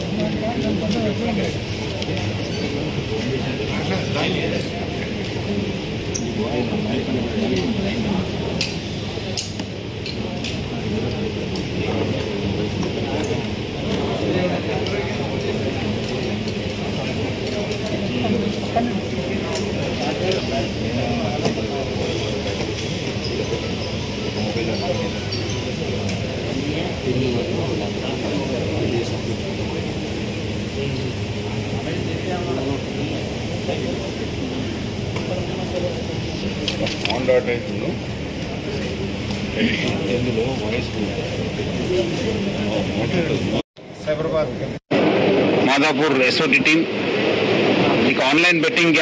Madhapur SOT team एक online betting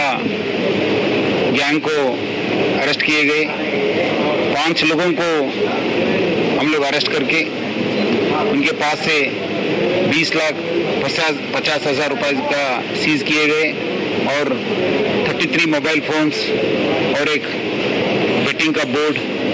gang को arrest किए गए। 5 लोगों को हम लोग अरेस्ट करके उनके पास से 20,50,000 रुपए का सीज किए गए और 33 मोबाइल फोन्स और एक बेटिंग का बोर्ड,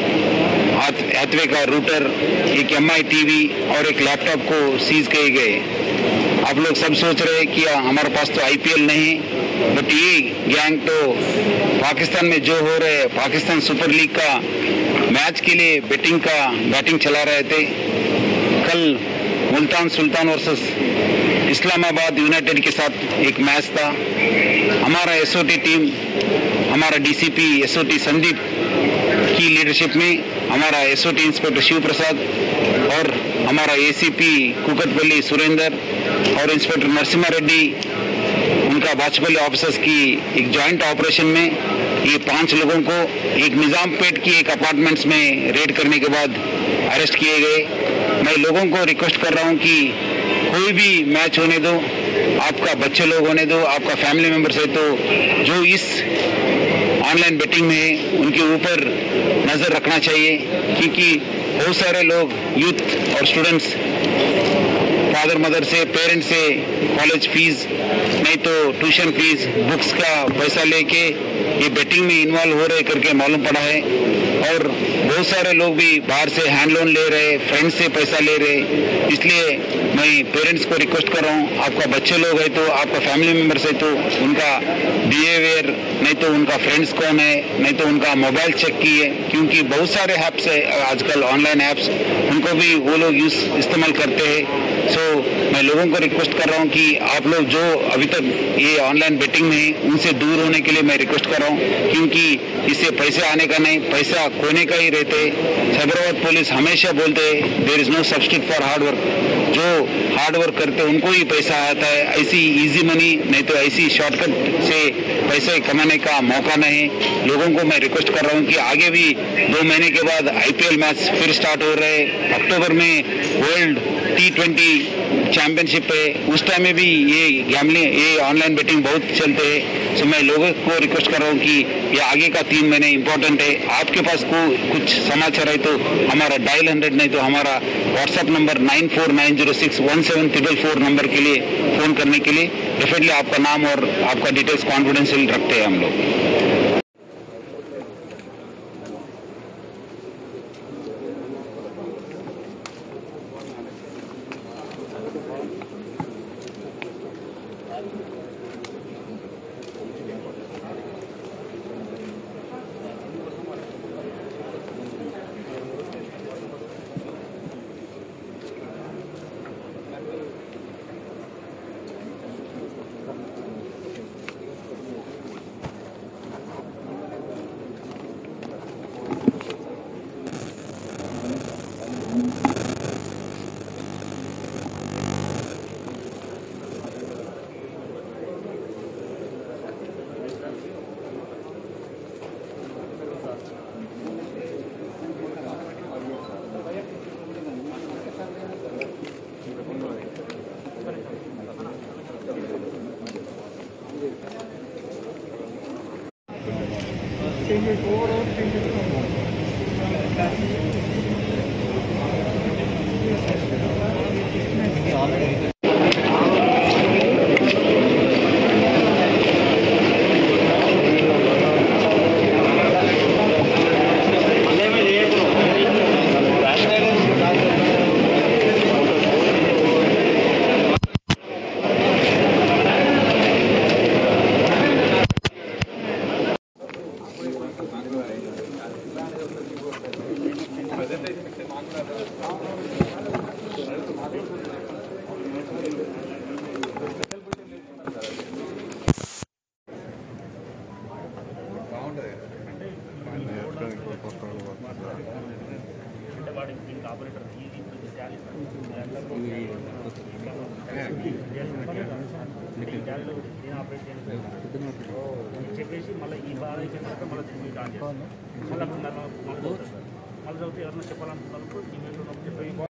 हैथवे का रूटर, एक MI टीवी और एक लैपटॉप को सीज किए गए। आप लोग सब सोच रहे हैं कि हमारे पास तो IPL नहीं, बट ये गैंग तो पाकिस्तान में जो हो रहे पाकिस्तान सुपर लीग का मैच के लिए बैटिंग चला रहे थे। कल मुल्तान सुल्तान वर्सेस इस्लामाबाद यूनाइटेड के साथ एक मैच था। हमारा एसओटी टीम, हमारा DCP एसओटी संदीप की लीडरशिप में हमारा एसओटी इंस्पेक्टर शिव प्रसाद और हमारा ACP कुकटपल्ली सुरेंद्र और इंस्पेक्टर नरसिम्हा रेड्डी, उनका बाचपल्ली ऑफिसर्स की एक जॉइंट ऑपरेशन में ये 5 लोगों को एक निजामपेट की एक अपार्टमेंट्स में रेड करने के बाद अरेस्ट किए गए। मैं लोगों को रिक्वेस्ट कर रहा हूं कि कोई भी मैच होने दो, आपका बच्चे लोग होने दो, आपका फैमिली मेंबर्स है, तो जो इस ऑनलाइन बेटिंग में है उनके ऊपर नजर रखना चाहिए, क्योंकि बहुत सारे लोग यूथ और स्टूडेंट्स फादर मदर से, पेरेंट्स से कॉलेज फीस नहीं तो ट्यूशन फीस, बुक्स का पैसा लेके ये बेटिंग में इन्वॉल्व हो रहे करके मालूम पड़ा है। और बहुत सारे लोग भी बाहर से हैंड लोन ले रहे, फ्रेंड्स से पैसा ले रहे। इसलिए मैं पेरेंट्स को रिक्वेस्ट कर रहा हूँ, आपका बच्चे लोग है तो, आपका फैमिली मेंबर्स है तो उनका बिहेवियर, नहीं तो उनका फ्रेंड्स कौन है, नहीं तो उनका मोबाइल चेक किए, क्योंकि बहुत सारे ऐप्स है आजकल ऑनलाइन ऐप्स, उनको भी वो लोग इस्तेमाल करते हैं। सो मैं लोगों को रिक्वेस्ट कर रहा हूँ कि आप लोग जो अभी तक ये ऑनलाइन बेटिंग में है उनसे दूर होने के लिए मैं रिक्वेस्ट कर रहा हूँ, क्योंकि इससे पैसे आने का नहीं, पैसा खोने का ही रहते। साइबराबाद पुलिस हमेशा बोलते हैं there is no substitute for hard work. जो हार्ड वर्क करते हैं उनको ही पैसा आता है, ऐसी इजी मनी नहीं तो ऐसी शॉर्टकट से पैसे कमाने का मौका नहीं। लोगों को मैं रिक्वेस्ट कर रहा हूँ कि आगे भी 2 महीने के बाद IPL मैच फिर स्टार्ट हो रहे हैं। अक्टूबर में वर्ल्ड T20 चैंपियनशिप है, उस टाइम में भी ये ऑनलाइन बेटिंग बहुत चलते हैं। सो मैं लोगों को रिक्वेस्ट कर रहा हूँ कि ये आगे का 3 महीने इंपॉर्टेंट है। आपके पास कुछ समाचार है तो हमारा डायल 100 नहीं तो हमारा व्हाट्सएप नंबर 9490617444 नंबर के लिए फोन करने के लिए डेफिनेटली आपका नाम और आपका डिटेल्स कॉन्फिडेंशियल रखते हैं हम लोग। గ్యాలరీలో నేను ఆపరేట్ చేయలేదు చెప్పేసి మళ్ళీ ఈ బాధ అయిపోయిన తర్వాత మళ్ళీ ఆన్ చేస్తాను. మళ్ళీ అప్పుడు మళ్ళీ చదువుతారు సార్. మళ్ళీ చదివితే ఎవరైనా చెప్పాలనుకున్నప్పుడు ఈమెయిల్లో చెప్పి